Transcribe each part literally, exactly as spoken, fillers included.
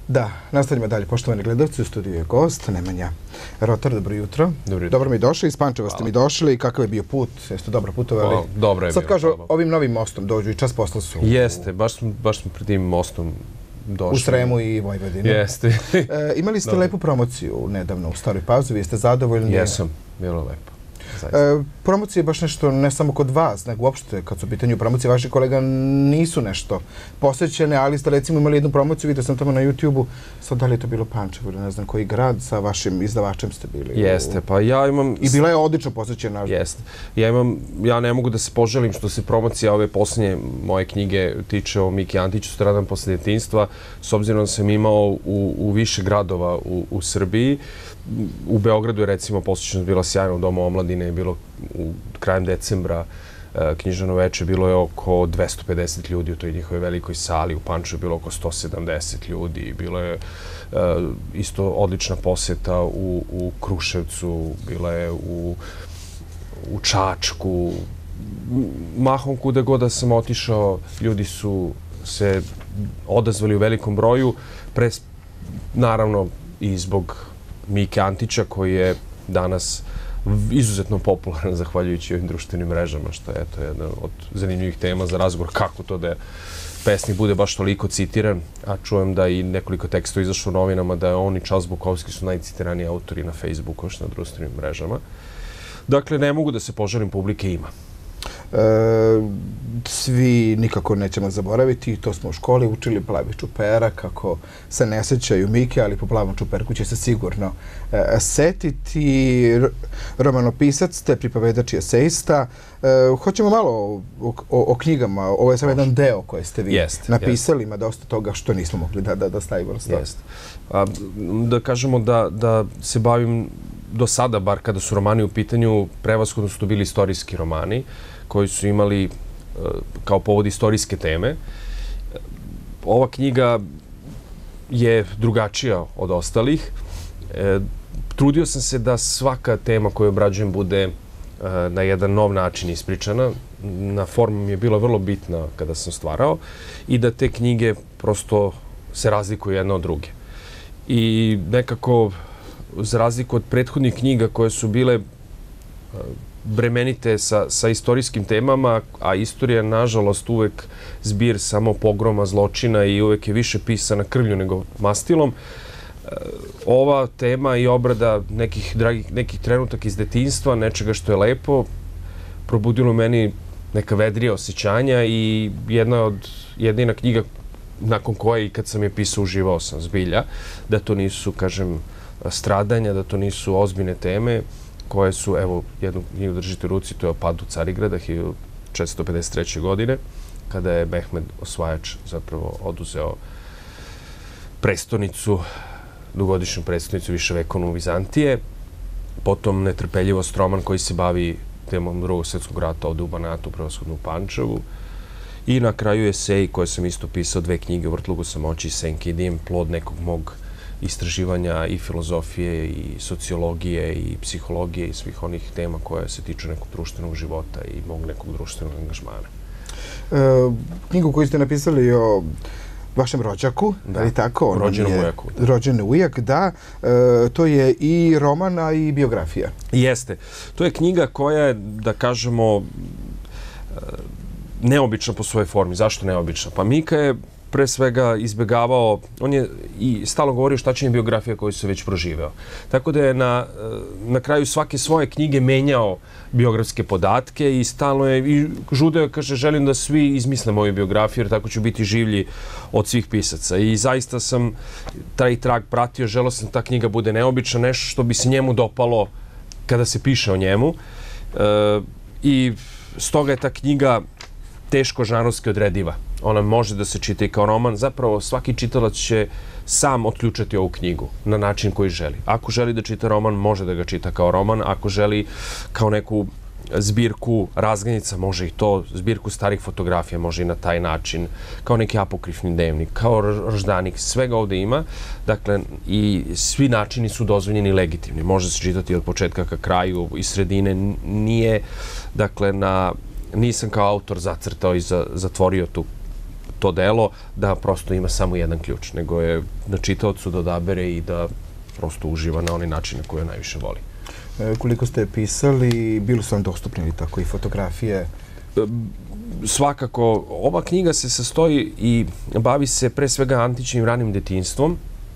Da, nastavljamo dalje. Poštovani gledalci, u studiju je gost, Nemanja Rotar, dobro jutro. Dobro jutro. Dobro mi došli, iz Pančeva ste mi došli. Kakav je bio put? Jeste dobro putovali? O, dobro je Sad bio. kažu, ovim novim mostom dođu i čas posla su. Jeste, baš smo, baš smo pred tim mostom došli. U Sremu i Vojvodini. Jeste. e, imali ste lepu promociju nedavno u Staroj Pazovi, jeste zadovoljni? Jesam, bilo lepo. E, promocije je baš nešto, ne samo kod vas, nego uopšte kad su u pitanju promocije, vaši kolega nisu nešto posvećene, ali ste recimo imali jednu promociju, vidio sam tamo na YouTube-u, sad da li je to bilo Pančevo ili ne znam koji grad, sa vašim izdavačem ste bili. Jeste, pa ja imam... I bila je odlično posvećena. Jeste. Ja imam, ja ne mogu da se poželim što se promocija ove posljednje moje knjige tiče o Miki Antiću, Stradam posle djetinjstva, s obzirom da sam imao u, u više gradova u, u Srbiji. U Beogradu je recimo posvećenost bila sjajna, u Domu omladine je bilo u krajem decembra književno veče, bilo je oko dvesta pedeset ljudi u toj njihovoj velikoj sali, u Pančevu je bilo oko sto sedamdeset ljudi, bilo je isto odlična posjeta u, u Kruševcu, bila je u, u Čačku, mahom kuda god da sam otišao, ljudi su se odazvali u velikom broju, pre, naravno i zbog Mike Antića, koji je danas izuzetno popularan zahvaljujući ovim društvenim mrežama, što je eto jedna od zanimljivih tema za razgovor, kako to da pesnik bude baš toliko citiran, a čujem da i nekoliko tekstova izašlo u novinama da je on i Charles Bukowski su najcitiraniji autori na Facebooku, još na društvenim mrežama. Dakle, ne mogu da se poželim, publike ima. E, svi nikako nećemo zaboraviti, to smo u školi učili, Plavi čupera, kako se ne sećaju Mike, ali po Plavom čuperku će se sigurno e, setiti. Romanopisac ste, pripovedač i esejista. E, hoćemo malo o, o, o knjigama, ovo je samo jedan deo koje ste vi jest, napisali, jest. Ima dosta toga što nismo mogli da, da, da stavimo. Jeste. A, da kažemo da, da se bavim do sada, bar kada su romani u pitanju, prevashodno su to bili istorijski romani, koji su imali kao povod istorijske teme. Ova knjiga je drugačija od ostalih. Trudio sam se da svaka tema koju obrađujem bude na jedan nov način ispričana. Na forma mi je bila vrlo bitna kada sam stvarao i da te knjige prosto se razlikuju jedna od druge. I nekako, za razliku od prethodnih knjiga koje su bile bremenite sa, sa istorijskim temama, a istorija je nažalost uvek zbir samo pogroma, zločina i uvek je više pisana krvlju nego mastilom. Ova tema i obrada nekih dragih, nekih trenutaka iz detinjstva, nečega što je lepo, probudilo meni neka vedrija osjećanja i jedna od, jedina knjiga nakon koje i kad sam je pisao uživao sam zbilja, da to nisu, kažem, stradanja, da to nisu ozbiljne teme, koje su, evo, jednu knjigu držite u ruci, to je o padu Carigrada hiljadu četiristo pedeset treće. godine, kada je Mehmed Osvajač zapravo oduzeo prestonicu, dugogodišnju prestonicu viševekovnu Vizantije, potom Netrpeljivost, roman koji se bavi temom Drugog svjetskog rata ovde u Banatu, prevashodno u Pančevu, i na kraju esej koje sam isto pisao, dve knjige u Vrtlogu samoći i Senke i dim, plod nekog mog istraživanja i filozofije i sociologije i psihologije i svih onih tema koje se tiču nekog društvenog života i mog nekog društvenog angažmana. E, knjigu koju ste napisali o vašem rođaku, da li tako? Rođenom ujaku. Rođeni ujak, da. E, to je i roman, a i biografija. Jeste. To je knjiga koja je, da kažemo, neobična po svojoj formi. Zašto neobična? Pa Mika je pre svega izbjegavao, on je i stalno govorio šta će mi biografija koju se već proživeo. Tako da je na, na kraju svake svoje knjige menjao biografske podatke i stalno je, i žudeo, kaže, želim da svi izmisle moju biografiju, jer tako ću biti življi od svih pisaca. I zaista sam taj trag pratio, želeo sam da ta knjiga bude neobična, nešto što bi se njemu dopalo kada se piše o njemu. E, I stoga je ta knjiga teško žanrovski odrediva. Ona može da se čita i kao roman. Zapravo, svaki čitalac će sam otključati ovu knjigu na način koji želi. Ako želi da čita roman, može da ga čita kao roman. Ako želi kao neku zbirku razglednica, može i to. Zbirku starih fotografija može i na taj način. Kao neki apokrifni dnevnik, kao roždanik. Svega ovde ima. Dakle, i svi načini su dozvoljeni i legitimni. Može se čitati od početka ka kraju i sredine. Nije, dakle, na... Nisam kao autor zacrtao i zatvorio tu to delo, da prosto ima samo jedan ključ, nego je na čitaocu da odabere i da prosto uživa na onaj način na koji najviše voli. E, koliko ste pisali, bili su vam dostupni ili tako i fotografije? E, svakako, ova knjiga se sastoji i bavi se pre svega antičnim ranim detinjstvom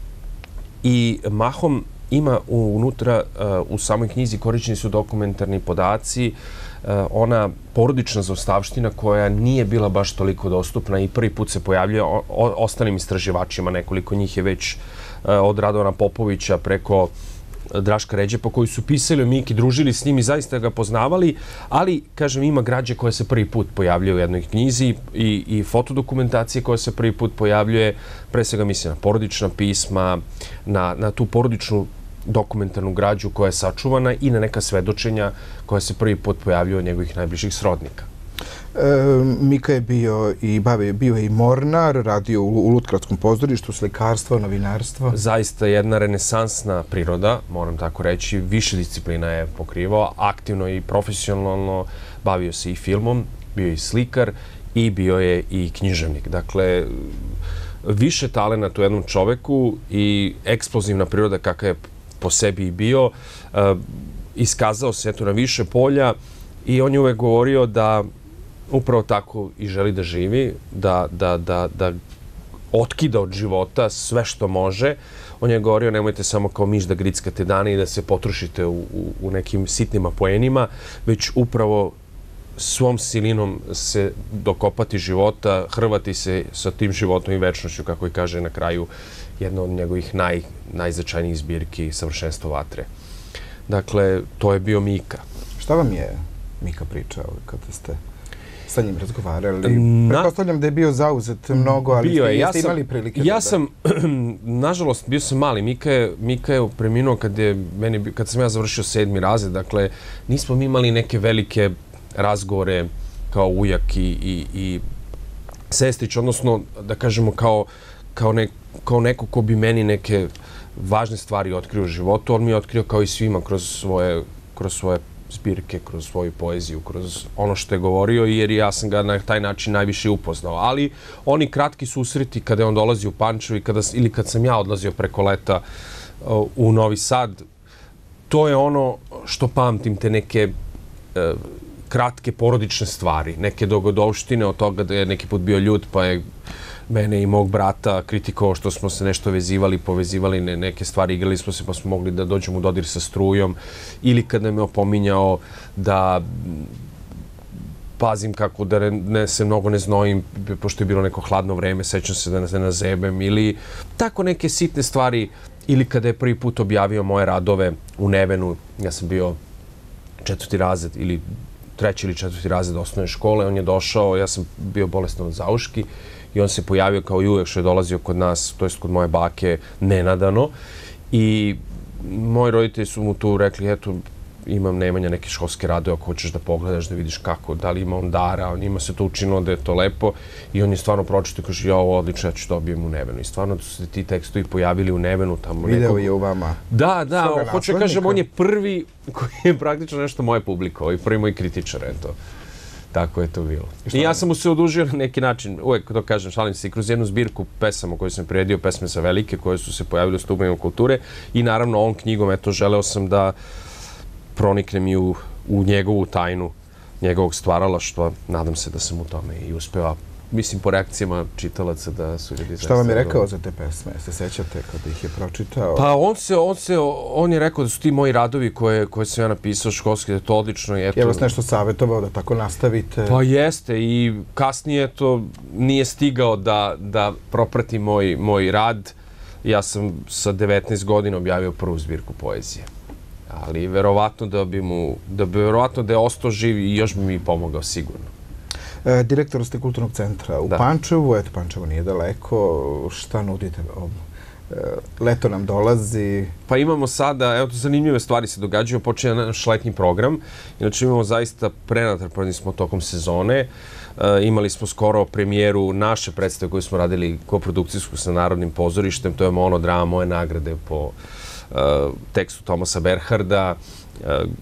i mahom ima unutra, u samoj knjizi korišćeni su dokumentarni podaci, ona porodična zaostavština koja nije bila baš toliko dostupna i prvi put se pojavljuje ostalim istraživačima, nekoliko njih je već od Radovana Popovića preko Draška Ređepa koji su pisali o Miki, družili s njim i zaista ga poznavali, ali, kažem, ima građe koja se prvi put pojavljuje u jednoj knjizi i, i fotodokumentacije koja se prvi put pojavljuje, pre svega mislim na porodična pisma, na, na tu porodičnu dokumentarnu građu koja je sačuvana i na neka svedočenja koja se prvi put pojavljuje od njegovih najbližih srodnika. E, Mika je bio i bavio, bio je i mornar, radio u, u Lutgradskom pozorištu, slikarstvo, novinarstvo. Zaista jedna renesansna priroda, moram tako reći, više disciplina je pokrivao, aktivno i profesionalno, bavio se i filmom, bio je i slikar i bio je i književnik. Dakle, više talenata u jednom čoveku i eksplozivna priroda kakva je po sebi i bio, iskazao se eto na više polja i on je uvek govorio da upravo tako i želi da živi, da, da, da, da otkida od života sve što može. On je govorio nemojte samo kao miš da grickate dane i da se potrošite u, u, u nekim sitnim apoenima, već upravo svom silinom se dokopati života, hrvati se sa tim životom i večnošću, kako i kaže na kraju jedna od njegovih naj, najznačajnijih zbirki Savršenstvo vatre. Dakle, to je bio Mika. Šta vam je Mika pričao kada ste sa njim razgovarali? Na... Pretpostavljam da je bio zauzet mnogo, ali bio ste, je. Ja jeste sam, imali prilike ja da... sam, nažalost, bio sam mali. Mika je, Mika je preminuo kad, je, meni, kad sam ja završio sedmi razred. Dakle, nismo mi imali neke velike razgovore kao ujak i, i, i sestrić, odnosno, da kažemo, kao, kao, ne, kao neko ko bi meni neke važne stvari otkrio u životu. On mi je otkrio kao i svima kroz svoje, kroz svoje zbirke, kroz svoju poeziju, kroz ono što je govorio, jer ja sam ga na taj način najviše upoznao. Ali oni kratki susreti kada je on dolazi u Pančevo i kada, ili kad sam ja odlazio preko leta uh, u Novi Sad, to je ono što pamtim, te neke uh, kratke porodične stvari, neke dogodovštine od toga da je neki put bio ljut pa je mene i mog brata kritikovao što smo se nešto vezivali, povezivali ne, neke stvari, igrali smo se pa smo mogli da dođemo u dodir sa strujom, ili kada me opominjao da pazim kako da ne, se mnogo ne znojim, pošto je bilo neko hladno vreme, sećam se da ne nazebem, ili tako neke sitne stvari, ili kada je prvi put objavio moje radove u Nevenu, ja sam bio četvrti razred ili treći ili četvrti razred osnovne škole, on je došao, ja sam bio bolestan od zauški, i on se pojavio kao i uvek što je dolazio kod nas, to jest kod moje bake, nenadano. I moji roditelji su mu tu rekli, eto, imam Nemanja neke školske radove, ako hoćeš da pogledaš, da vidiš kako, da li ima on dara, njima se to učinilo da je to lepo. I on je stvarno pročitao i kaže, ja ovo odlično, ja ću dobijem u Nevenu. I stvarno su se ti tekstovi pojavili u Nevenu. Tamo Video nekog... je u vama. Da, da, hoću kažem, on je prvi koji je praktično nešto moje publikovao i prvi moj kritičar, eto. Tako je to bilo. I, I ja sam mu se odužio na neki način, uvek to kažem, šalim se, i kroz jednu zbirku pesama koju sam priredio, pesme sa velike, koje su se pojavile u stupanjima kulture i naravno ovom knjigom, eto, želeo sam da proniknem i u, u njegovu tajnu, njegovog stvaralaštva. Nadam se da sam u tome i uspeo. Mislim, po reakcijama čitalaca da su ljudi zaista... Šta vam je rekao za te pesme? Se sećate kada ih je pročitao? Pa on se, on se, on je rekao da su ti moji radovi koje, koje sam ja napisao školski, da je to odlično i eto... Je vas nešto savjetovao da tako nastavite? Pa jeste i kasnije to nije stigao da, da proprati moj, moj rad. Ja sam sa devetnaest godina objavio prvu zbirku poezije. Ali verovatno da bi mu, da bi verovatno da je ostao živ i još bi mi pomogao sigurno. E, direktor ste Kulturnog centra u da. Pančevu, eto Pančevo nije daleko, šta nudite? E, leto nam dolazi. Pa imamo sada, evo to zanimljive stvari se događaju, počinje naš letnji program, inače imamo zaista prenatrpani smo tokom sezone, e, imali smo skoro premijeru naše predstave koju smo radili koprodukcijsku sa Narodnim pozorištem, to je monodrama Moje nagrade po e, tekstu Tomasa Berharda. E,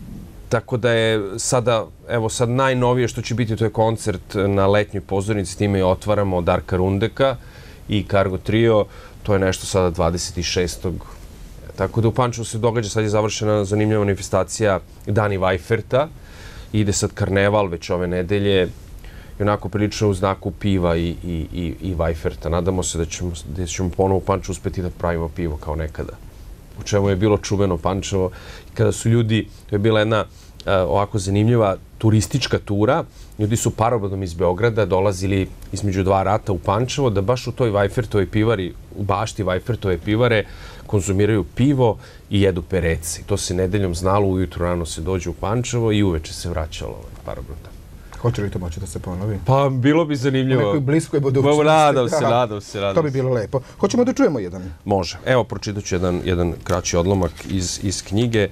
tako da je sada, evo sad najnovije što će biti, to je koncert na letnjoj pozornici, time je otvaramo Darka Rundeka i Cargo Trio, to je nešto sada dvadeset šestog Tako da u Pančevu se događa, sad je završena zanimljiva manifestacija Dani Vajferta, ide sad karneval već ove nedelje, i onako prilično u znaku piva i, i, i, i Vajferta. Nadamo se da ćemo, da ćemo ponovo u Pančevu uspeti da pravimo pivo kao nekada. U čemu je bilo čuveno Pančevo. Kada su ljudi, to je bila jedna uh, ovako zanimljiva turistička tura, ljudi su parobrodom iz Beograda dolazili između dva rata u Pančevo, da baš u toj Vajfertovoj pivari, u bašti Vajfertove pivare, konzumiraju pivo i jedu perece. To se nedeljom znalo, ujutru rano se dođe u Pančevo i uveče se vraćalo ovaj parobroda. Hoće li to moći da se ponovi? Pa bilo bi zanimljivo. U nekoj bliskoj budućnosti. Nadam se, nadam se, nadam se. To bi bilo lepo. Hoćemo da čujemo jedan? Može. Evo, pročitat ću jedan, jedan kraći odlomak iz, iz knjige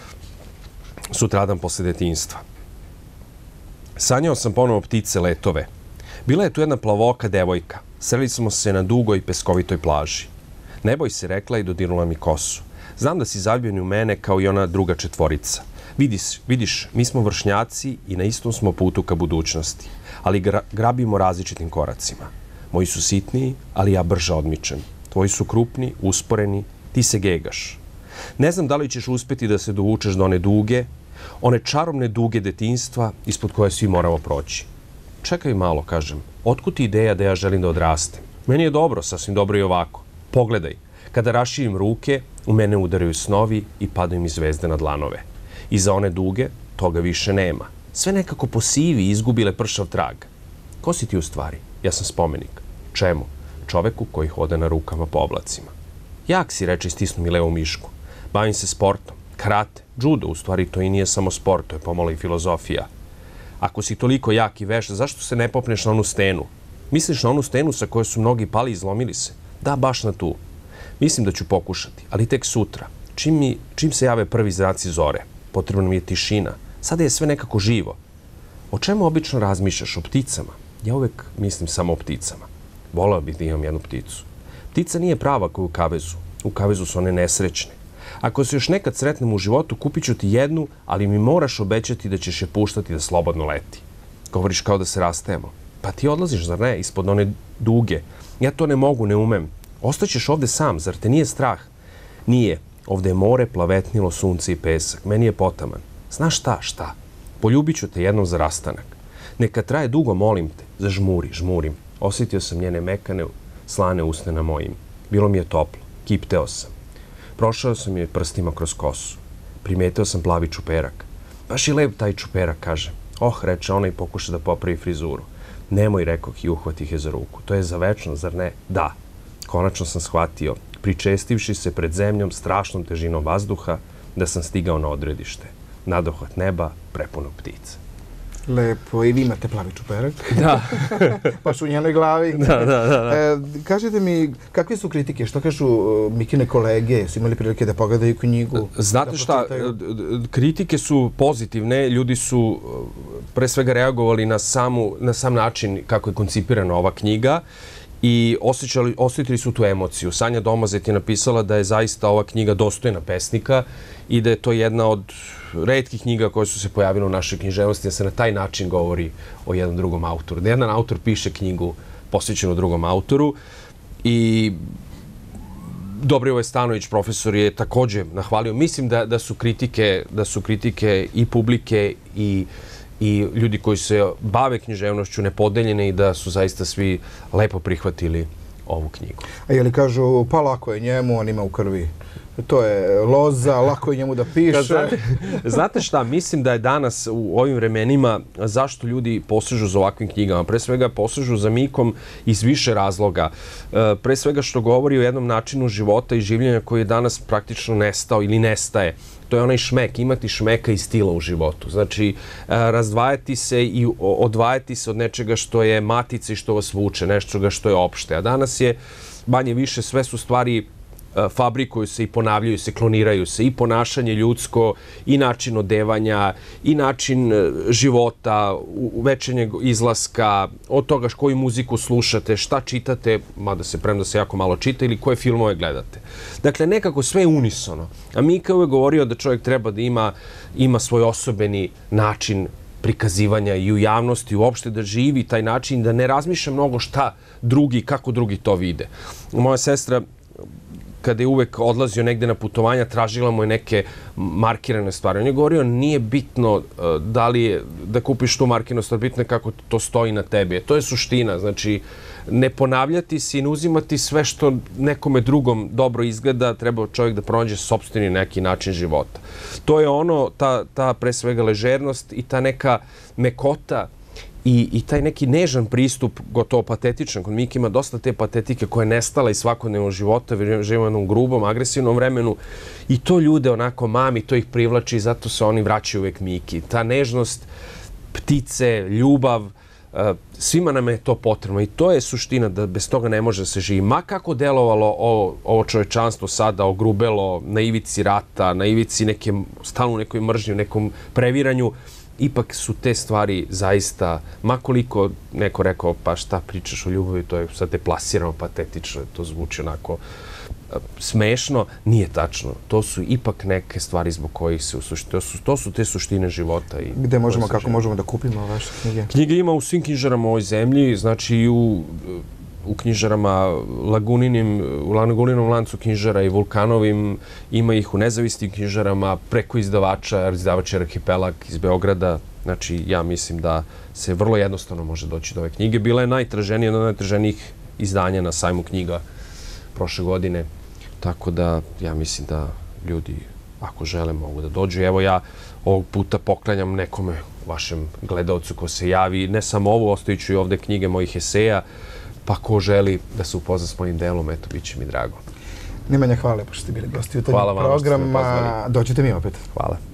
Sutradan posle detinjstva. Sanjao sam ponovo ptice letove. Bila je tu jedna plavoka devojka. Sreli smo se na dugoj peskovitoj plaži. Ne boj se, rekla i dodirnula mi kosu. Znam da si zaljubljen u mene kao i ona druga četvorica. Vidiš, vidiš, mi smo vršnjaci i na istom smo putu ka budućnosti, ali gra, grabimo različitim koracima. Moji su sitniji, ali ja brže odmičem. Tvoji su krupni, usporeni, ti se gegaš. Ne znam da li ćeš uspeti da se dovučeš do one duge, one čarobne duge detinjstva ispod koje svi moramo proći. Čekaj malo, kažem, otkud ti ideja da ja želim da odrastem? Meni je dobro, sasvim dobro i ovako. Pogledaj, kada raširim ruke, u mene udaraju snovi i padaju mi zvezde na dlanove. Iza one duge, toga više nema. Sve nekako posivi i izgubile pršav trag. Ko si ti u stvari? Ja sam spomenik. Čemu? Čoveku koji hode na rukama po oblacima. Jak si, reče i stisnu mi levu mišku. Bavim se sportom. Karate, judo, u stvari to i nije samo sport, to je pomalo i filozofija. Ako si toliko jak i veš, zašto se ne popneš na onu stenu? Misliš na onu stenu sa kojoj su mnogi pali i izlomili se? Da, baš na tu. Mislim da ću pokušati, ali tek sutra. Čim, mi, čim se jave prvi zraci zore, potrebna mi je tišina. Sada je sve nekako živo. O čemu obično razmišljaš? O pticama? Ja uvek mislim samo o pticama. Voleo bih da imam jednu pticu. Ptica nije prava kao u kavezu. U kavezu su one nesrećne. Ako se još nekad sretnem u životu, kupit ću ti jednu, ali mi moraš obećati da ćeš je puštati da slobodno leti. Govoriš kao da se rastajemo. Pa ti odlaziš, zar ne, ispod one duge. Ja to ne mogu, ne umem. Ostaćeš ovde sam, zar te nije strah? Nije. Ovde je more, plavetnilo, sunce i pesak. Meni je potaman. Znaš šta, šta? Poljubit ću te jednom za rastanak. Neka traje dugo, molim te. Zažmuri, žmurim. Osjetio sam njene mekane, slane usne na mojim. Bilo mi je toplo. Kipteo sam. Prošao sam je prstima kroz kosu. Primetio sam plavi čuperak. Baš je lep taj čuperak, kaže. Oh, reče ona i pokuša da popravi frizuru. Nemoj, rekoh i uhvatih je za ruku. To je za večno, zar ne? Da. Konačno sam shvatio, pričestivši se pred zemljom strašnom težinom vazduha, da sam stigao na odredište. Nadohvat neba, prepuno ptica. Lepo. I vi imate plavi čuperak. Da. Baš u njenoj glavi. Da, da, da. da. E, kažete mi, kakve su kritike? Što kažu uh, Mikine kolege? Su imali prilike da pogledaju knjigu? Znate šta, kritike su pozitivne. Ljudi su pre svega reagovali na, samu, na sam način kako je koncipirana ova knjiga i osjećali, osjetili su tu emociju. Sanja Domazet je napisala da je zaista ova knjiga dostojna pesnika i da je to jedna od retkih knjiga koje su se pojavile u našoj književnosti, da se na taj način govori o jednom drugom autoru. Da jedan autor piše knjigu posvećenu drugom autoru i Dobrivoje Stanović, profesor, je također nahvalio. Mislim da, da su kritike, da su kritike i publike i i ljudi koji se bave književnošću nepodeljene i da su zaista svi lepo prihvatili ovu knjigu. A je li kažu, pa lako je njemu, on ima u krvi. To je loza, lako je njemu da piše. Znate, znate šta, mislim da je danas u ovim vremenima zašto ljudi posežu za ovakvim knjigama. Pre svega posežu za Mikom iz više razloga. Pre svega što govori o jednom načinu života i življenja koji je danas praktično nestao ili nestaje. To je onaj šmek, imati šmeka i stila u životu. Znači, razdvajati se i odvajati se od nečega što je matica i što vas vuče, nečega što je opšte. A danas je, manje više, sve su stvari fabrikuju se i ponavljaju se, kloniraju se i ponašanje ljudsko, i način odevanja, i način života, večernjeg izlaska, od toga koju muziku slušate, šta čitate, mada se premda se jako malo čita, ili koje filmove gledate. Dakle, nekako sve je unisono. A Mika je uvek govorio da čovjek treba da ima, ima svoj osobeni način prikazivanja i u javnosti, uopšte da živi taj način, da ne razmišlja mnogo šta drugi, kako drugi to vide. Moja sestra, kada je uvek odlazio negde na putovanja, tražila mu je neke markirane stvari. On je govorio, nije bitno da li je, da kupiš tu markiranu stvar, bitno je kako to stoji na tebi. To je suština, znači ne ponavljati se i ne uzimati sve što nekome drugom dobro izgleda, treba čovjek da pronađe sopstveni neki način života. To je ono, ta, ta pre svega ležernost i ta neka mekota I, i taj neki nežan pristup, gotovo patetičan. Kod Mike ima dosta te patetike koja je nestala iz svakodnevnog života, živimo u jednom grubom, agresivnom vremenu i to ljude onako mami, to ih privlači i zato se oni vraćaju uvek Miki. Ta nežnost, ptice, ljubav, svima nam je to potrebno i to je suština da bez toga ne može da se živi. Ma kako delovalo ovo, ovo čovečanstvo sada, ogrubelo na ivici rata, na ivici neke, stalno nekoj mržnji, nekom previranju, ipak su te stvari zaista, makoliko neko rekao, pa šta pričaš o ljubavi, to je sad te plasirano, patetično, to zvuči onako smešno, nije tačno. To su ipak neke stvari zbog kojih se usuštine. To su, to su te suštine života. I gde možemo, kako živi. Možemo da kupimo vaše knjige? Knjige ima u svim knjižarama u ovoj zemlji, znači i u, u knjižarama Laguninim, u Laguninom lancu knjižara i Vulkanovim, ima ih u nezavisnim knjižarama, preko izdavača, izdavač je Arhipelag iz Beograda. Znači, ja mislim da se vrlo jednostavno može doći do ove knjige. Bila je najtraženija, jedna od najtraženijih izdanja na sajmu knjiga prošle godine. Tako da, ja mislim da ljudi, ako žele, mogu da dođu. Evo ja ovog puta poklanjam nekome, vašem gledalcu ko se javi, ne samo ovu, ostavit ću i ovde knjige mojih eseja, pa ko želi da se upozna s mojim delom, eto, bit će mi drago. Nemanja, hvala, pošto ste bili gosti u tom programu. Hvala vam što ste me pozvali. Dođite mi opet. Hvala.